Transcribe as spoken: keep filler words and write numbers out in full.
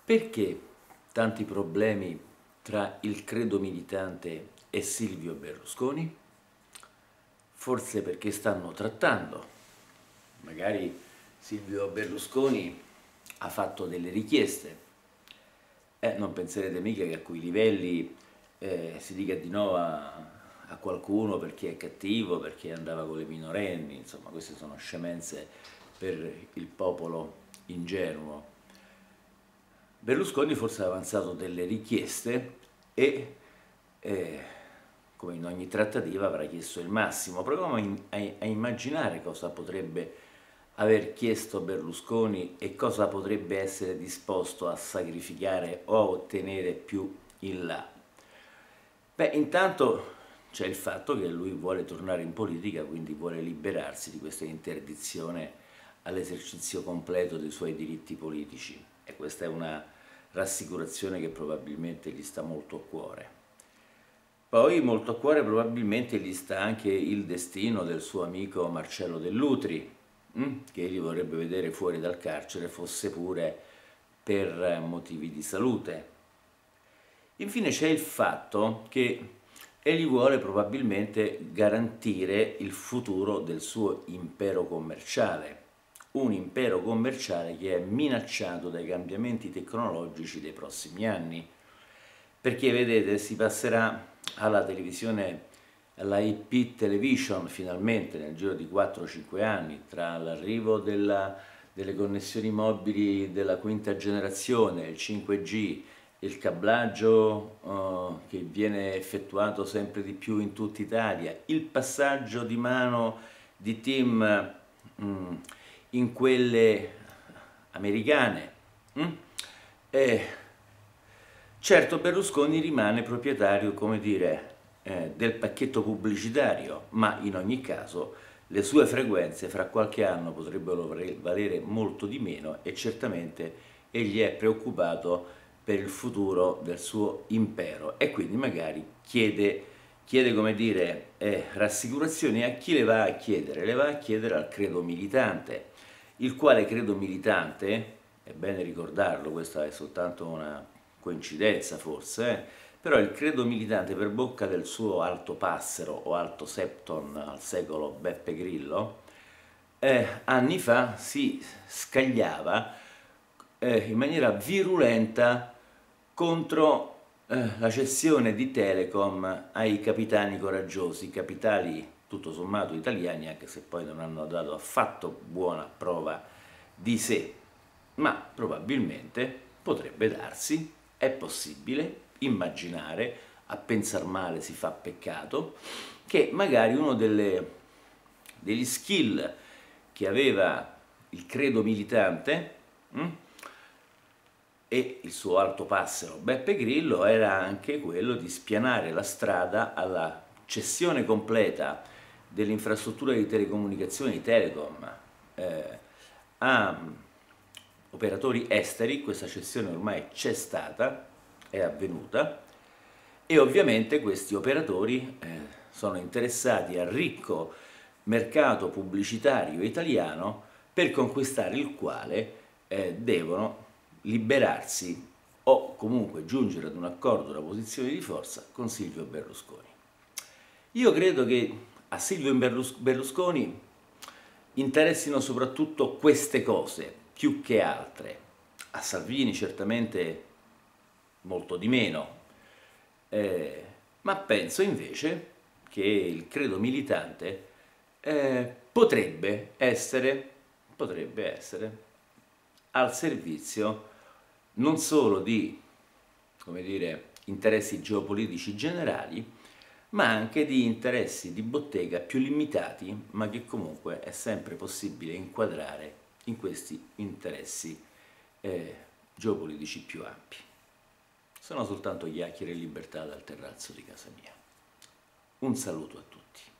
Perché tanti problemi tra il credo militante e Silvio Berlusconi? Forse perché stanno trattando. Magari Silvio Berlusconi ha fatto delle richieste. Eh, non penserete mica che a quei livelli eh, si dica di no a, a qualcuno perché è cattivo, perché andava con le minorenni, insomma queste sono scemenze per il popolo ingenuo. Berlusconi forse ha avanzato delle richieste e, eh, come in ogni trattativa, avrà chiesto il massimo. Proviamo a, a, a immaginare cosa potrebbe aver chiesto Berlusconi e cosa potrebbe essere disposto a sacrificare o a ottenere più in là. Beh, intanto c'è il fatto che lui vuole tornare in politica, quindi vuole liberarsi di questa interdizione all'esercizio completo dei suoi diritti politici, e questa è una rassicurazione che probabilmente gli sta molto a cuore. Poi molto a cuore probabilmente gli sta anche il destino del suo amico Marcello Dell'Utri, hm? che egli vorrebbe vedere fuori dal carcere, fosse pure per motivi di salute. Infine c'è il fatto che egli vuole probabilmente garantire il futuro del suo impero commerciale, un impero commerciale che è minacciato dai cambiamenti tecnologici dei prossimi anni, perché vedete si passerà alla televisione, alla I P Television finalmente nel giro di quattro cinque anni, tra l'arrivo della, delle connessioni mobili della quinta generazione, il cinque G, il cablaggio uh, che viene effettuato sempre di più in tutta Italia, il passaggio di mano di team um, in quelle americane. Mm? E certo Berlusconi rimane proprietario, come dire, eh, del pacchetto pubblicitario, ma in ogni caso le sue frequenze fra qualche anno potrebbero valere molto di meno e certamente egli è preoccupato per il futuro del suo impero e quindi magari chiede, chiede come dire, eh, rassicurazioni. A chi le va a chiedere? Le va a chiedere al credo militante, il quale credo militante, è bene ricordarlo, questa è soltanto una coincidenza forse, eh, però il credo militante per bocca del suo Alto Passero o Alto Septon al secolo Beppe Grillo, eh, anni fa si scagliava eh, in maniera virulenta contro eh, la cessione di Telecom ai capitani coraggiosi, capitali tutto sommato italiani, anche se poi non hanno dato affatto buona prova di sé, ma probabilmente potrebbe darsi, è possibile immaginare, a pensar male si fa peccato, che magari uno delle, degli skill che aveva il credo militante hm, e il suo Alto Passero Beppe Grillo era anche quello di spianare la strada alla cessione completa dell'infrastruttura di telecomunicazioni Telecom eh, a operatori esteri. Questa cessione ormai c'è stata, è avvenuta, e ovviamente questi operatori eh, sono interessati al ricco mercato pubblicitario italiano, per conquistare il quale eh, devono liberarsi o comunque giungere ad un accordo, una posizione di forza con Silvio Berlusconi. Io credo che a Silvio Berlusconi interessino soprattutto queste cose più che altre, a Salvini certamente molto di meno, eh, ma penso invece che il credo militante eh, potrebbe essere, potrebbe essere al servizio non solo di, come dire, interessi geopolitici generali, ma anche di interessi di bottega più limitati, ma che comunque è sempre possibile inquadrare in questi interessi eh, geopolitici più ampi. Sono soltanto chiacchiere e libertà dal terrazzo di casa mia. Un saluto a tutti.